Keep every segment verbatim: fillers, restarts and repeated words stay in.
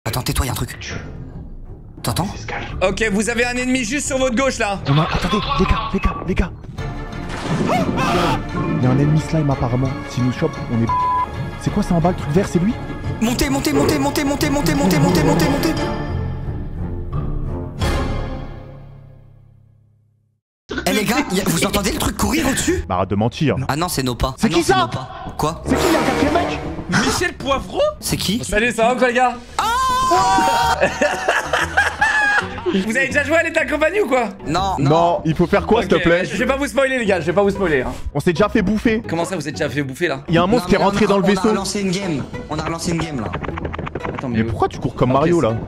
Attends, tais-toi, y'a un truc. T'entends? Ok, vous avez un ennemi juste sur votre gauche là. On a... Attendez, les gars, les gars, les gars. Il y a un ennemi slime apparemment. S'il nous chope, on est... C'est quoi ça en bas, le truc vert, c'est lui? Montez, montez, montez, montez, montez, montez, montez, montez, montez, montez. Eh les gars, y a... vous entendez le truc courir au-dessus? Bah arrête de mentir. Ah non, c'est nos pas. C'est ah qui non, ça nos pas. Quoi? C'est qui, il y a un quatrième mec? Michel Poivreau? C'est qui? Salut, ça va quoi les gars? Vous avez déjà joué à l'état compagnie ou quoi? Non, non. Non, il faut faire quoi, Ok, s'il te plaît? Je vais pas vous spoiler les gars, je vais pas vous spoiler hein. On s'est déjà fait bouffer. Comment ça vous êtes déjà fait bouffer là? Il y a un monstre Non, qui est mais rentré on a- dans le On a vaisseau. relancé une game. On a relancé une game là. Attends mais... Mais pourquoi tu cours comme Ok, Mario c'est- là?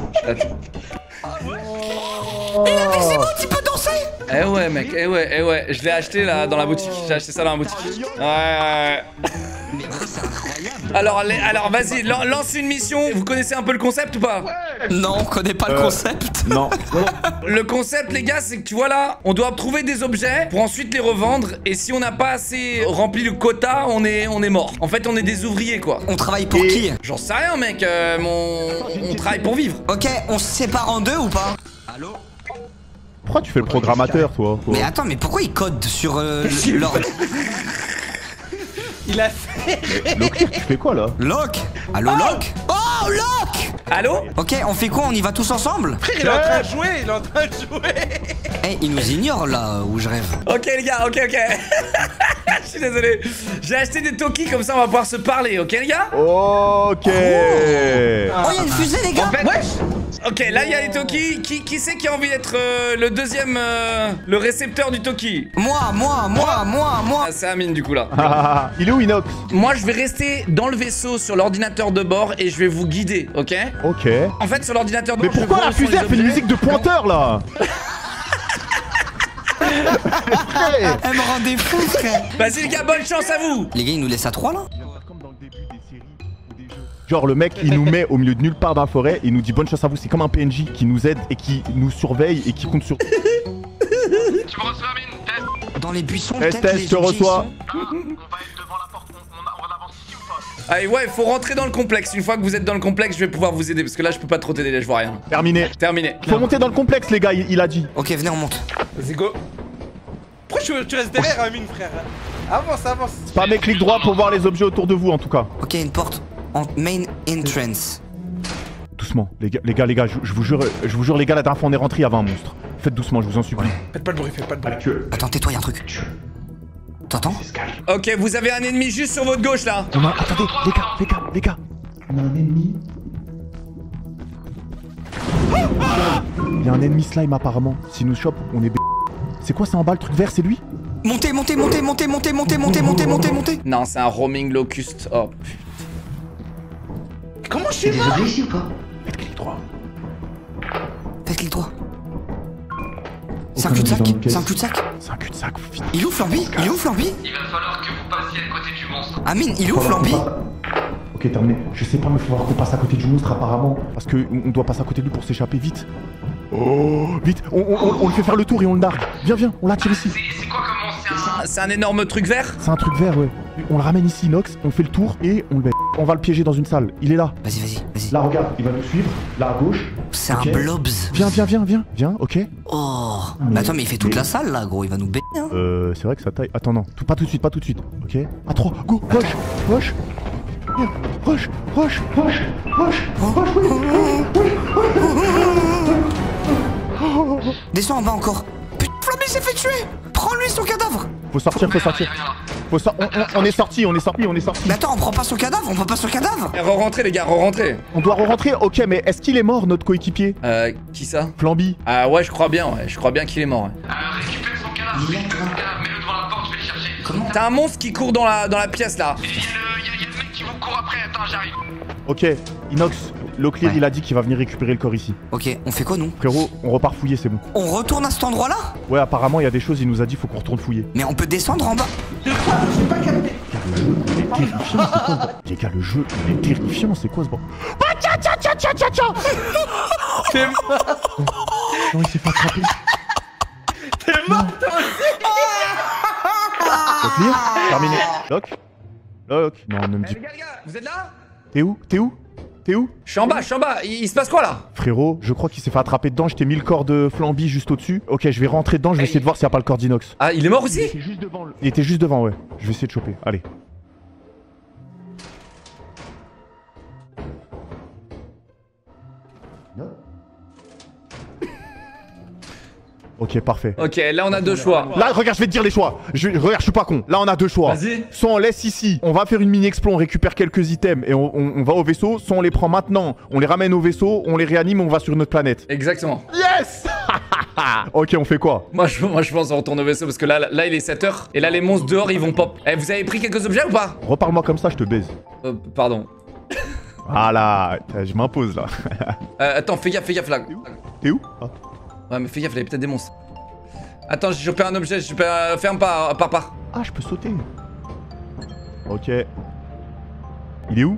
Il a des émotes, il peut danser. Eh ouais mec, eh ouais, eh ouais, je l'ai acheté là dans la boutique, j'ai acheté ça dans la boutique. Ouais, ouais. Mais ouais, c'est incroyable. Alors, les- alors vas-y, lan- lance une mission, vous connaissez un peu le concept ou pas? Non, on connaît pas le Euh, concept. Non. Le concept les gars c'est que tu vois là, on doit trouver des objets pour ensuite les revendre et si on n'a pas assez rempli le quota, on est, on est mort. En fait on est des ouvriers quoi. On travaille pour Et- qui? J'en sais rien mec, euh, mon... on travaille pour vivre. Ok, on se sépare en deux ou pas? Allô? Pourquoi tu fais le programmateur, toi? Mais attends, mais pourquoi il code sur euh, l'ordre? Il a fait. Locke, tu fais quoi là? Locke? Allô, Locke? Oh, Locke! Allô? Ok, on fait quoi? On y va tous ensemble? Frère, il est en train de jouer, il est en train de jouer. Eh, il nous ignore là où je rêve. Ok les gars, ok ok. Je suis désolé. J'ai acheté des Toki comme ça on va pouvoir se parler, ok les gars? Ok. Oh, il y a une fusée, les gars! Ok, là il y a les Toki. Qui, qui c'est qui a envie d'être euh, le deuxième, euh, le récepteur du Toki? Moi, moi, moi, moi, moi! Ah, c'est Amine du coup là. Ah, il est où Inox? Moi je vais rester dans le vaisseau sur l'ordinateur de bord et je vais vous guider, ok? Ok. En fait sur l'ordinateur de Mais bord. je pourquoi vois la où sont fusée les elle fait une objets. musique de pointeur là? Hey. Elle me rendait fou, frère! Vas-y les gars, bonne chance à vous. Les gars, ils nous laissent à trois là? Comme dans le début des séries ou des jeux. Genre le mec il nous met au milieu de nulle part dans la forêt et il nous dit bonne chance à vous, c'est comme un P N J qui nous aide et qui nous surveille et qui compte sur... Tu me reçois, Amine? Test. Dans les buissons, Test, peut-être test, les je te objets, reçois. ils Ah, on va être devant la porte, on, on, on avance ici ou pas? Allez ouais, faut rentrer dans le complexe. Une fois que vous êtes dans le complexe, je vais pouvoir vous aider parce que là je peux pas trop t'aider, je vois rien. Terminé. Terminé. Faut monter dans le complexe les gars, il, il a dit. sont. Ok, venez, on monte. Vas-y, go. Pourquoi tu, tu restes derrière, Amine, frère? Avance, avance. Spammez clic droit pour voir les objets autour de vous en tout cas. Ok, une porte en main entrance. Doucement, les gars, les gars, les gars, je, je vous jure, je vous jure les gars, la dernière fois on est rentré, il y avait un monstre. Faites doucement, je vous en supplie. Faites pas de bruit, faites pas de bruit. Attends, tais-toi, y'a un truc. T'entends? Ok, vous avez un ennemi juste sur votre gauche là. On a... Attendez, les gars, les gars, les gars. On a un ennemi. Il y a un ennemi slime apparemment. S'il nous chope, on est b... C'est quoi ça en bas, le truc vert, c'est lui? Montez, montez, montez, montez, montez, montez, montez, montez, montez, montez. Non, c'est un roaming locust. Oh. Comment je suis mort? Faites clic droit. Faites clic droit. C'est un Aucun cul-de-sac, dans le c'est un caisse. cul-de-sac. C'est un cul-de-sac, fini. Il est où Flamby? Il est où Flamby? Il va falloir que vous passiez à côté du monstre. Amine, il est où Flamby? Ok, terminé. Je sais pas, mais faut voir qu'on passe à côté du monstre apparemment. Parce que on doit passer à côté de lui pour s'échapper vite. Oh, vite, on, on, on, on le fait faire le tour et on le nargue. Viens, viens, on l'attire ici. C'est c'est quoi comme monstre? C'est un... Ah, c'est un énorme truc vert. C'est un truc vert, ouais. On le ramène ici, Inox, on fait le tour et on le met. On va le piéger dans une salle. Il est là. Vas-y, vas-y, vas-y. Là, regarde, il va nous suivre. Là, à gauche. C'est Ok. un blobs. Viens, viens, viens, viens. Viens, ok. Oh. Mais attends, mais il fait toute Mais- la salle là, gros. Il va nous baigner, hein. Euh, c'est vrai que ça taille. Attends, non. Tout, pas tout de suite, pas tout de suite. Ok. À trois. Go, rush, rush. Viens, rush, rush, rush, rush, rush, oui, oui, Descends en bas encore. Putain, Flamby s'est fait tuer. Prends-lui son cadavre. Faut sortir, faut sortir. Faut sor- on, on- on est sorti, on est sorti, on est sorti. Mais attends, on prend pas son cadavre, on prend pas son cadavre. Eh, Re-rentrez les gars, re-rentrez. On doit re-rentrer. Ok, mais est-ce qu'il est mort, notre coéquipier? Euh, qui ça? Flamby. Ah ouais, je crois bien, ouais. Je crois bien qu'il est mort. Ouais. Euh, récupère son cadavre, récupère son cadavre, mets-le devant la porte, je vais le chercher. Comment? T'as un monstre qui court dans la, dans la pièce là. Il y, a le- il y a- il y a le mec qui vous court après, attends, j'arrive. Ok, Inox, Loclear, Ouais. il a dit qu'il va venir récupérer le corps ici. Ok, on fait quoi nous? Frérot, on repart fouiller, c'est bon. On retourne à cet endroit là? Ouais, apparemment, il y a des choses, il nous a dit, faut qu'on retourne fouiller. Mais on peut descendre en bas. Terrifiant, c'est quoi? Les gars, le jeu, il est terrifiant, c'est quoi ce bon? Ah, tcha, tcha, tcha, tcha, tcha, tcha. T'es mort. Non, il s'est fait attraper. T'es mort, toi aussi. Loclear, terminé. Loc Loc Non, ne me dis Les gars, les gars, vous êtes là? T'es où? T'es où? T'es où? Je suis en bas, je suis en bas. Il, il se passe quoi là? Frérot, je crois qu'il s'est fait attraper dedans. Je t'ai mis le corps de Flamby juste au-dessus. Ok, je vais rentrer dedans. Je vais essayer de voir s'il n'y a pas le corps d'Inox. Ah, il est mort aussi? Il était juste devant. Il était juste devant, ouais. Je vais essayer de choper. Allez. Ok, parfait. Ok, là on a deux choix. Là, regarde, je vais te dire les choix. Je, regarde, je suis pas con. Là, on a deux choix. Vas-y. Soit on laisse ici, on va faire une mini-explo, on récupère quelques items et on, on- on va au vaisseau. Soit on les prend maintenant, on les ramène au vaisseau, on les réanime, on va sur notre planète. Exactement. Yes. Ok, on fait quoi? Moi je, moi je pense on retourne au vaisseau parce que là, là il est sept heures et là les monstres dehors ils vont pop. Eh, vous avez pris quelques objets ou pas? Reparle-moi comme ça, je te baise. Euh, pardon. Voilà, je m'impose là. Euh, attends, fais gaffe, fais gaffe là. T'es où? Ah. Ouais, mais fais gaffe, il y a peut-être des monstres. Attends, j'ai chopé un objet, j'ai chopé un... Ferme pas, par part. Ah, je peux sauter. Ok. Il est où?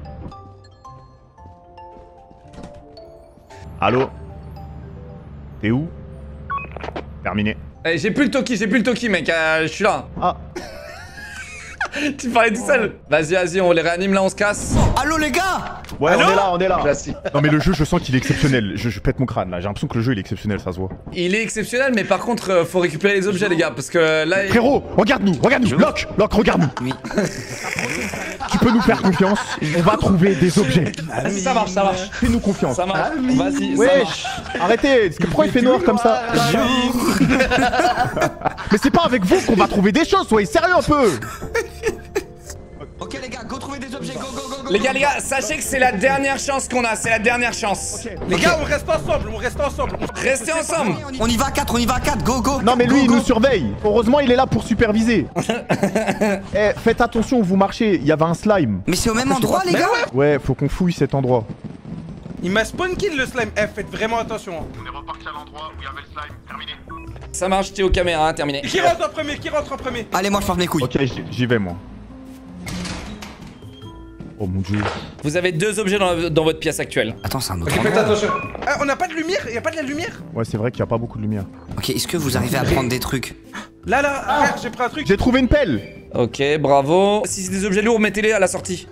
Allô? T'es où? Terminé. Eh, j'ai plus le Toki, j'ai plus le Toki, mec, euh, je suis là. Ah. Tu parlais tout seul. Vas-y, vas-y, on les réanime là, on se casse. Allô les gars? Ouais, on est là, on est là. Classique. Non mais le jeu, je sens qu'il est exceptionnel. Je, je pète mon crâne là. J'ai l'impression que le jeu il est exceptionnel, ça se voit. Il est exceptionnel, mais par contre, euh, faut récupérer les objets, les gars, parce que là. il- Frérot, regarde-nous, regarde-nous. Locke, Locke, regarde-nous. Oui. Tu peux nous faire confiance. On va trouver des objets. Vas-y, ça marche, ça marche. Fais-nous confiance. Ça marche. Vas-y, ça Wesh, marche. arrêtez. Pourquoi il fait noir comme ça? Mais c'est pas avec vous qu'on va trouver des choses. Soyez sérieux un peu. Ok les gars, go trouver des objets, go go go go. Les gars, les gars, sachez que c'est la dernière chance qu'on a, c'est la dernière chance. Les gars, on reste ensemble, on reste ensemble. Restez ensemble. On y va à quatre, on y va à quatre, go go. Non mais lui Go, il go. nous surveille. Heureusement il est là pour superviser. Eh, faites attention où vous marchez. Il y avait un slime. Mais c'est au même endroit les gars. Ouais, faut qu'on fouille cet endroit. Il m'a spawn kill le slime. Eh, faites vraiment attention. hein. On est reparti à l'endroit où il y avait le slime. Terminé. Ça marche, t'es aux caméras, hein, terminé. Qui rentre en premier? Qui rentre en premier? Allez, moi je porte mes couilles. Ok, j'y- j'y vais moi. Oh mon dieu. Vous avez deux objets dans, dans votre pièce actuelle. Attends, c'est un autre Faites endroit. attention. Ah, on n'a pas de lumière? Y'a pas de la lumière? Ouais, c'est vrai qu'il y a pas beaucoup de lumière. Ok, est-ce que vous arrivez à prendre des trucs? Là, là, frère, j'ai pris un truc. J'ai trouvé une pelle. Ok, bravo. Si c'est des objets lourds, mettez-les à la sortie.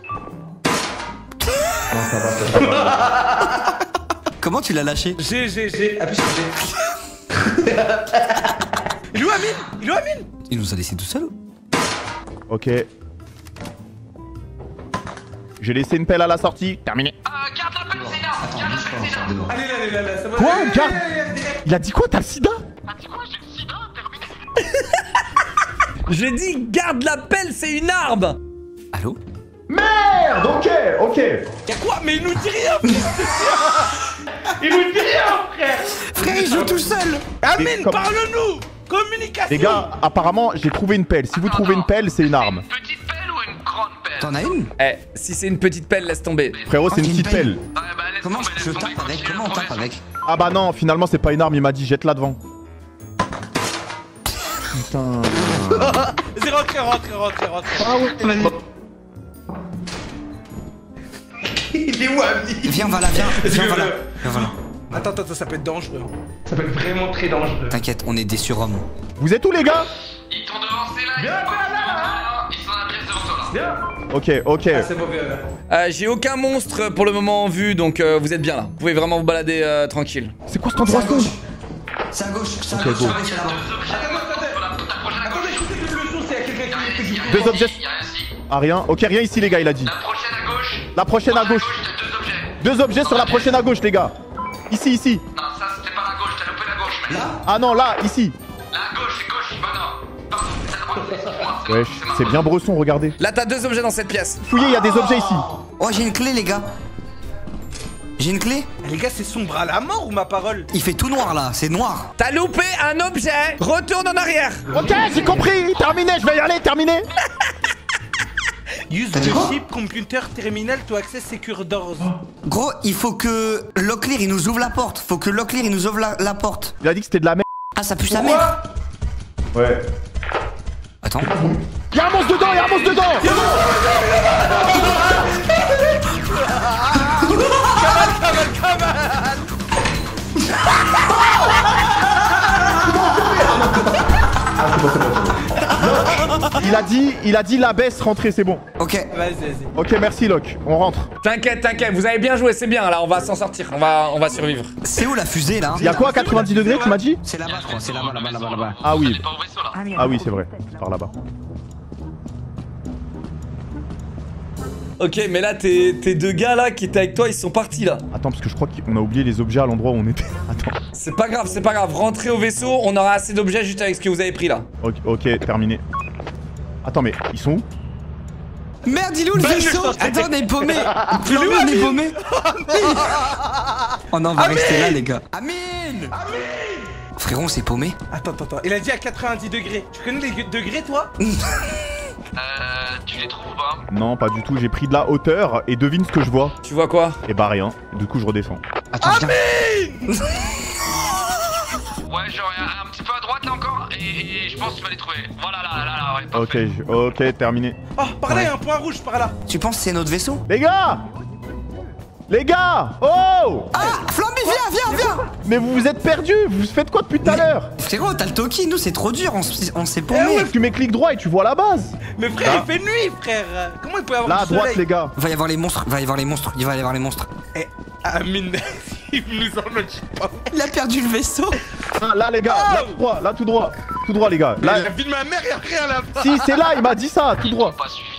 Comment tu l'as lâché? J'ai, j'ai, j'ai. Appuie sur G. Il est où Amine? Il est où Amine? Il nous a laissé tout seul? Ok. J'ai laissé une pelle à la sortie. Terminé. Euh, garde la pelle, c'est là. Garde la pelle, c'est là. Allez, là, allez, là, là, ça va. Quoi? Allez, Garde. allez, allez, allez, allez. Il a dit quoi? T'as le sida? Ah, dis quoi, j'ai le sida, terminé. J'ai dit, garde la pelle, c'est une arme. Allô? Merde. Ok, ok. Y'a quoi? Mais il nous dit rien, frère. Il nous dit rien, frère. Frère, il joue tout seul. Amine, comme- parle-nous. Communication. Les gars, apparemment, j'ai trouvé une pelle. Si vous trouvez une pelle, c'est une arme. Une petite pelle ou une grande pelle? T'en as une? Eh, si c'est une petite pelle, laisse tomber. Frérot, c'est une Une petite pelle. pelle. Ouais, bah, laisse Comment tomber, je laisse tape tomber, avec? continue Comment on la tape progression. avec? Ah bah non, finalement, c'est pas une arme. Il m'a dit, jette-la devant. Putain. Vas-y, rentrez, rentrez, rentrez, rentrez. Ah ouais. Il est où, Amine? Viens, va là, viens. Viens, va là. Viens, va là. Attends, attends, attends, ça peut être dangereux. hein. Ça peut être vraiment très dangereux. T'inquiète, on est des surhommes. Vous êtes où, les gars? Ils t'ont devancé là, ils sont là, ils sont à l'adresse devant toi là. Ok, ok. Ah, c'est mauvais, là. Euh, J'ai aucun monstre pour le moment en vue, donc euh, vous êtes bien là. Vous pouvez vraiment vous balader euh, tranquille. C'est quoi cet endroit sombre? C'est à gauche, c'est à Ok, gauche, go. c'est à gauche, c'est là-bas. Attendez, écoutez le son, c'est à quelqu'un qui fait du bruit. Deux objets. Il y a un ici. Ah, rien. Ok, rien ici, les gars, il a dit. La prochaine à gauche. La prochaine à gauche. t'as deux objets. Deux objets sur la prochaine à gauche, les gars. Ici, ici. Non, ça c'était pas la gauche, t'as loupé la gauche. Mais Là? Ah non, là, ici. la gauche, c'est gauche, bah non. Pardon, c'est la droite, excuse-moi, c'est Wesh, ma- c'est bien Bresson, regardez. Là, t'as deux objets dans cette pièce. Fouillez, il y a des objets ici. Oh, j'ai une clé, les gars. J'ai une clé? Les gars, c'est sombre à la mort ou ma parole? Il fait tout noir là, c'est noir. T'as loupé un objet. Retourne en arrière. Ok, j'ai compris. Terminé, je vais y aller, terminé. Use the chip computer terminal to access secure doors. Gros, il faut que Locklear il nous ouvre la porte. Faut que Locklear il nous ouvre la, la porte. Il a dit que c'était de la merde. Ah, ça pue sa mère. Ouais. Attends. Y'a un monstre dedans, y'a un monstre dedans. Il a dit, il a dit la baisse, rentrer, c'est bon. Ok. Vas-y, vas-y. Ok, merci Locke. On rentre. T'inquiète, t'inquiète, vous avez bien joué, c'est bien, là, on va s'en sortir, on va, on va survivre. C'est où la fusée là? Y'a quoi à quatre-vingt-dix degrés, tu m'as dit? C'est là-bas, je crois. C'est là-bas, là-bas, là-bas, là-bas. Ah oui. On est pas au vaisseau là. Ah oui, c'est vrai. C'est par là-bas. Ok, mais là, tes, tes deux gars là qui étaient avec toi, ils sont partis là. Attends, parce que je crois qu'on a oublié les objets à l'endroit où on était. Attends. C'est pas grave, c'est pas grave, rentrez au vaisseau, on aura assez d'objets juste avec ce que vous avez pris là. Ok, ok, terminé. Attends, mais ils sont où? Merde, il est où le vaisseau? Attends, on est paumé. Flambé, on est paumé. Oh non, on va rester là, les gars. Amine. Frérot, on s'est paumé. Attends, attends, attends. Il a dit à quatre-vingt-dix degrés. Tu connais les degrés, toi? Euh, tu les trouves pas? Non, pas du tout. J'ai pris de la hauteur et devine ce que je vois. Tu vois quoi? Et bah rien. Du coup, je redescends. Attends, viens. Ouais, genre un, un petit peu à droite là encore, et, et je pense que tu vas les trouver. Voilà, là, là, là, ouais, Ok, parfait. je- ok, terminé. Oh, par là, Ouais. il y a un point rouge, par là. Tu penses que c'est notre vaisseau? Les gars! Les gars! Oh! Ah, Flamby, viens, viens, viens. Mais vous vous êtes perdus! Vous faites quoi depuis tout à l'heure? Frérot, t'as le Toki, nous c'est trop dur, on, s- on s'est Eh paumé. ouais, tu mets clic droit et tu vois la base! Mais frère, Là. il fait nuit, frère. Comment il peut avoir Là à du droite, soleil? les gars. Va y avoir les monstres, va y avoir les monstres, il va y avoir les monstres. Eh, Amine, il nous enlève pas. Il a perdu le vaisseau. Ah, là, les gars, là tout droit, là tout droit. Tout droit, les gars. Là, La vie de ma mère, y'a rien là-bas. si, c'est là, il m'a dit ça, tout droit. Pas suivi.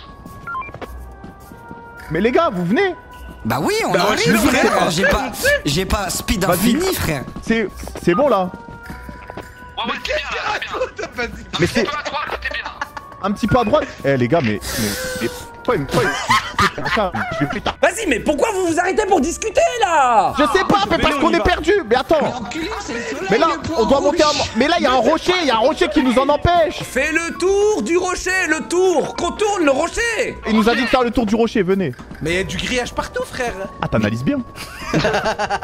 Mais les gars, vous venez? Bah oui, on Bah ouais, arrive, je sais, frère. on J'ai sait, pas, on sait. j'ai pas speed Vas-y. infini, frère. C'est c'est bon là? Ouais, ouais, c'est bien là, c'est bien. Vas-y. Mais Un c'est peu à droite, t'es bien. un petit peu à droite. Eh les gars, mais. mais, mais pourquoi, pourquoi, pourquoi- je vais péter. Vas-y, mais pourquoi vous vous arrêtez pour discuter là? Je sais pas, mais parce on qu'on y est va. perdu. Mais attends. Enculé, c'est le soleil. Mais là, le point on doit rouge. monter un. Mais là, il y a un rocher, il y a un rocher qui nous en empêche. Fais le tour du rocher, le tour, contourne le rocher. Il nous a dit de faire le tour du rocher, venez. Mais y'a du grillage partout, frère. Ah, t'analyses bien. Ouais, eh,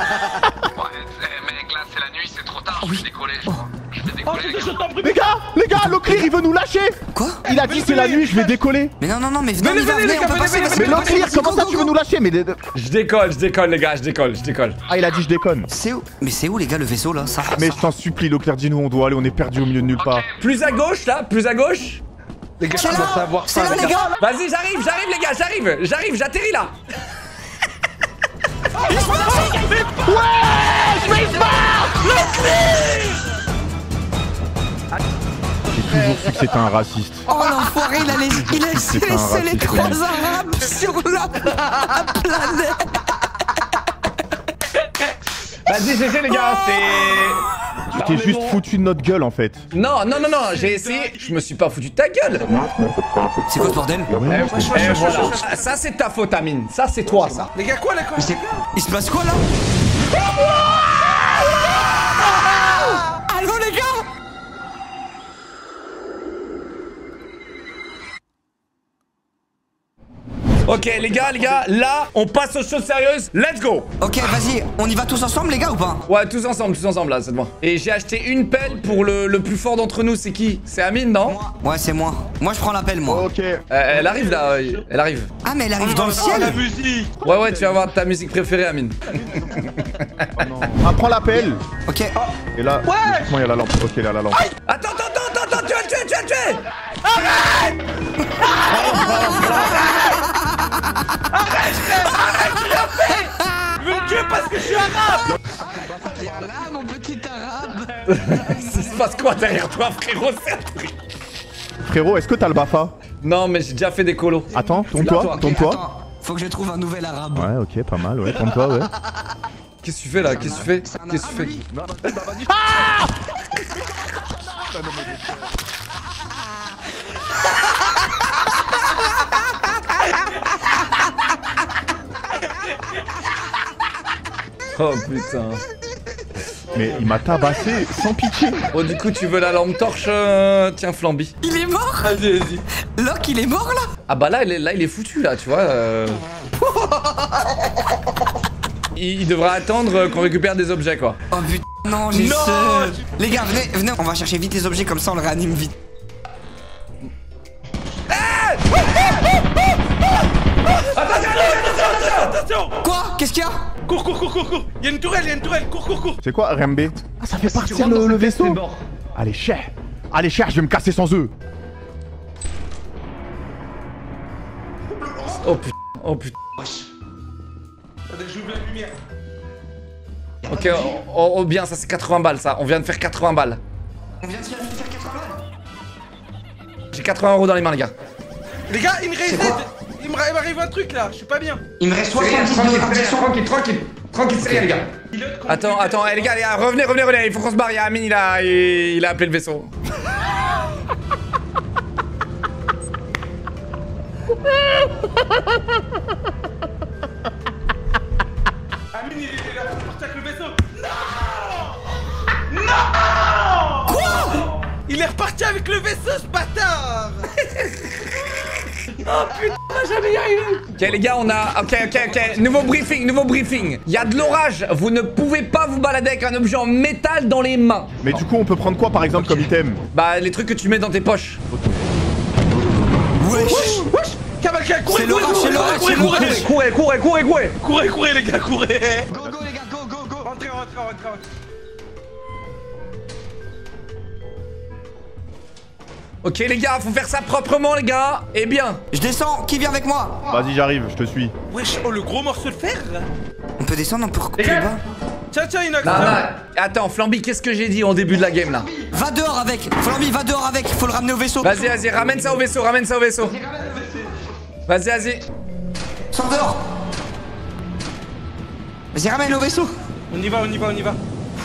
mec, là, c'est la nuit, c'est trop tard, je vais décoller, je crois. Je vais Oh, décoller, les je gars. t'en prie. Les gars, les gars, Loclear, il veut nous lâcher. Quoi? Il a dit c'est la nuit, je vais décoller. Mais non, non, non, mais venez, Venez, on y va, venez, venez, les on gars, peut venez, passer, venez, passer, Mais passer, Loclear, passer, comment go, ça go, tu go. veux nous lâcher? Mais. Je décolle, je décolle les gars, je décolle, je décolle. Ah, il a dit je déconne. C'est où? Mais c'est où les gars le vaisseau là? Ça. Mais ça- je t'en supplie, Loclear, dis-nous, on doit aller, on est perdu au milieu de nulle part. Plus à gauche là, plus à gauche. Les gars, C'est on doit là, savoir c'est ça, là les gars. Vas-y, j'arrive, j'arrive les gars, j'arrive, j'arrive, j'atterris là. J'ai toujours su que c'était un raciste. Oh l'enfoiré, il a, les... il a laissé C'est un laissé les raciste, trois lui. arabes sur la planète. Vas-y, G G les gars, c'est... Tu t'es juste foutu de notre gueule en fait. Non, non, non, non, j'ai essayé, je me suis pas foutu de ta gueule. C'est quoi ce bordel? Eh, eh, voilà. Ah, ça c'est ta faute Amine, ça c'est toi ça. Les gars, quoi là, quoi? C'est- Il se passe quoi là? Allô les gars? Ok les gars, les gars, là on passe aux choses sérieuses, let's go. Ok, vas-y, on y va tous ensemble les gars ou pas? Ouais, tous ensemble, tous ensemble là, c'est bon. Et j'ai acheté une pelle pour le, le plus fort d'entre nous, c'est qui? C'est Amine, non? Ouais, c'est moi. Moi je prends l'appel moi. Ok. Euh, Elle arrive là, euh, elle arrive. Ah mais elle arrive dans le Oh, la ciel. musique. Ouais, ouais, tu vas voir ta musique préférée Amine. Ah, prends l'appel. Ok. Et là, comment il y a la lampe? Ok, là, la lampe. Attends, attends, attends, attends, tu vas le tuer, tu vas le tuer. Je veux me tuer parce que je suis arabe. Là mon petit arabe. Il se passe quoi derrière toi frérot? C'est un truc. Frérot, est-ce que t'as le Bafa? Non, mais j'ai déjà fait des colos. Attends, tourne-toi, Ok, tourne-toi. attends, faut que je trouve un nouvel arabe. Ouais, ok, pas mal, ouais, tourne-toi, ouais. Qu'est-ce que tu fais là? Qu'est-ce que tu fais? C'est un Qu'est-ce que tu arabe, fais? lui. Oh putain. Mais il m'a tabassé sans pitié. Bon, du coup, tu veux la lampe torche? euh, Tiens, Flamby. Il est mort? Vas-y, vas-y. Locke il est mort là? Ah bah là, il est, là, il est foutu là, tu vois. euh. il, il devra attendre qu'on récupère des objets quoi. Oh putain, non, j'ai Non, seul. Les gars, venez, venez, on va chercher vite les objets comme ça on le réanime vite. Attention. Quoi? Qu'est-ce qu'il y a? Cours, cours, cours, cours, cours. Il y a une tourelle, il y a une tourelle. Cours, cours, cours. C'est quoi, Rembe? Ah, ça fait partir le, le vaisseau. Allez, cher. Allez, cher, je vais me casser sans eux. Oh putain, oh putain. Wesh. Attendez, j'ouvre la lumière. Ok, oh, oh bien, ça c'est quatre-vingts balles ça. On vient de faire quatre-vingts balles. On vient de faire quatre-vingts balles. J'ai quatre-vingts euros dans les mains, les gars. Les gars, il me reste. Il m'arrive un truc là, je suis pas bien. Il me reste soixante-dix de répartition. Tranquille, tranquille. Tranquille, c'est rien, les gars. Attends, attends, eh, les gars, les gars, revenez, revenez, revenez. Il faut qu'on se barre. Il y a Amine, il a, il, il a appelé le vaisseau. Amine, il est là pour partir avec le vaisseau. Non. Non. Quoi? Il est reparti avec le vaisseau, ce bâtard. Oh putain, on va jamais y arriver. Ok les gars, on a... Ok, ok, ok. Nouveau briefing, nouveau briefing. Il y a de l'orage. Vous ne pouvez pas vous balader avec un objet en métal dans les mains. Mais du coup, on peut prendre quoi par exemple comme item? Bah, les trucs que tu mets dans tes poches. Wesh. Wesh. Cavalcade, courez, C'est l'orage, c'est l'orage, c'est l'orage. Courez, courez, courez, courez. Courez, courez les gars, courez. Go, go, les gars, go, go, go. Rentrez, rentrez, rentrez, rentrez. Ok les gars, faut faire ça proprement les gars. Et bien. Je descends, qui vient avec moi? Vas-y, j'arrive, je te suis. Wesh, oh le gros morceau de fer. On peut descendre un peu plus gars. bas. Tiens, tiens, Inox. Non, non. Attends, Flamby, qu'est-ce que j'ai dit en début de la game là? Va dehors avec. Flamby, va dehors avec. Faut le ramener au vaisseau. Vas-y, vas-y, ramène ça au vaisseau, ramène ça au vaisseau. Vas-y, vas-y. Sors dehors. Vas-y, ramène au vaisseau. On y va, on y va, on y va.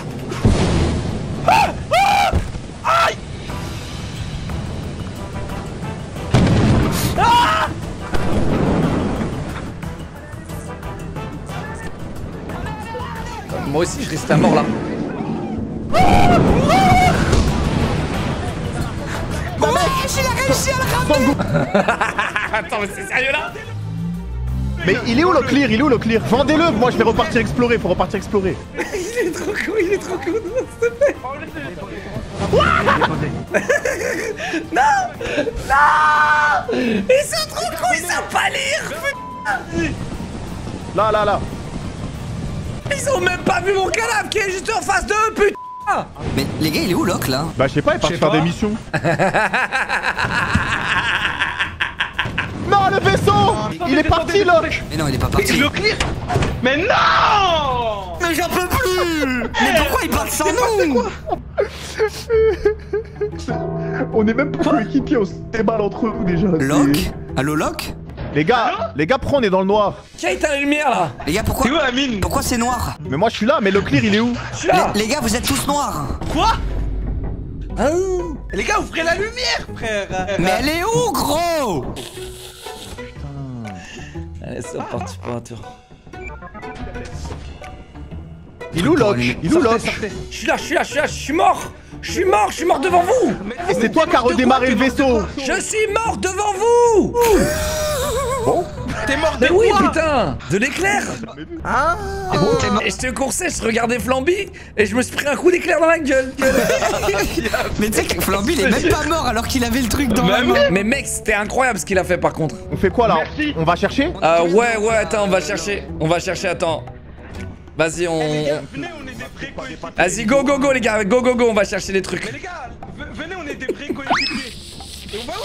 Moi aussi, je risque la mort là. Oh, wesh, il a réussi à le ramener. Attends, mais c'est sérieux là? Mais il est où le clear? Il est où le clear? Vendez-le, moi je vais repartir explorer, faut repartir explorer. Il est trop cool, il est trop cool, s'il te plaît. Non. Non. Ils sont trop cons, ils savent pas lire. Là, là, là. Ils ont même pas vu mon cadavre qui est juste en face d'eux, putain. Mais les gars, il est où Locke là? Bah je sais pas, il est parti sais faire pas. des missions. Non, le vaisseau! Il est parti, Locke! Mais non, il est pas parti. Le clear. Mais non. Mais j'en peux plus. Mais pourquoi il part sans nous? On est même pas coéquipiers, on se déballe entre nous déjà. c'est- Locke? Allô Locke? Les gars, les gars, pourquoi on est dans le noir? Qui a éteint la lumière là? Les gars, pourquoi? T'es où, Amine? Pourquoi c'est noir? Mais moi je suis là, mais le clear il est où? Je suis là. les, les gars, vous êtes tous noirs. Quoi? Hein? Les gars, ouvrez la lumière, frère. Mais elle est où, gros? Allez, c'est reparti pour un tour. Il est où Locke? Il est où Locke? Je suis là, je suis là, je suis là, je suis mort. Je suis mort, je suis mort devant vous. Et c'est toi qui as redémarré le vaisseau! Je suis mort devant vous. T'es mort de Mais oui, quoi? putain, de l'éclair. Hein? Et je te coursais, je regardais Flamby et je me suis pris un coup d'éclair dans la gueule. Mais tu sais que Flamby, il est même pas mort alors qu'il avait le truc dans la main. Mais mec, c'était incroyable ce qu'il a fait par contre. On fait quoi là? On va chercher? Euh, ouais, ouais, attends, on va chercher. On va chercher, attends. Vas-y, on. Venez, on est des vrais coéquipiers. Vas-y, go, go, go, les gars, go, go, go, on va chercher des Mais trucs. les gars, ve- venez, on est des vrais coéquipiers. Et on va où?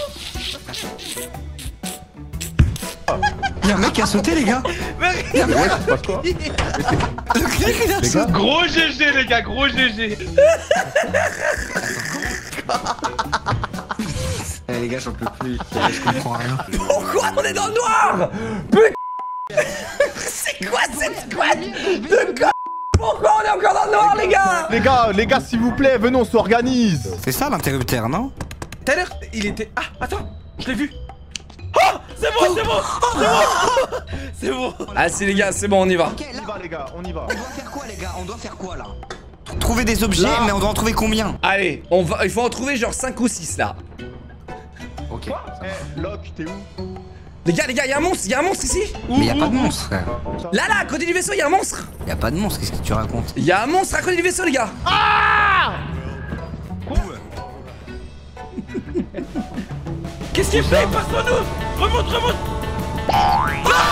Y'a un mec qui a sauté, les gars. Ouais, il se passe quoi? Le clic, il a Les sauté. gars, Gros G G, les gars, gros G G. Eh, les gars, j'en peux plus. Je comprends rien. Pourquoi on est dans le noir? Putain. C'est quoi cette squad de con? Pourquoi on est encore dans le noir, les gars? les gars, les gars, s'il vous plaît, venez, on s'organise. C'est ça l'interrupteur, non? Tout à l'heure, il était. Ah, attends, je l'ai vu. Oh, c'est bon, c'est bon, c'est bon, c'est bon. Ah si les gars, c'est bon, on y va. Ok, On là, y va, les gars, on y va. on doit faire quoi, les gars? On doit faire quoi, là? Trouver des objets, Là. mais on doit en trouver combien? Allez, on va, il faut en trouver genre cinq ou six là. Ok. Eh, Locke, t'es où? Les gars, les gars, y'a un monstre, y'a un monstre ici. Mais y'a pas de monstre, frère. Là, là, à côté du vaisseau, y'a un monstre. Y'a pas de monstre, qu'est-ce que tu racontes? Y'a un monstre à côté du vaisseau, les gars. Qu'est-ce qu'il fait? Passe-nous. Remonte, remonte.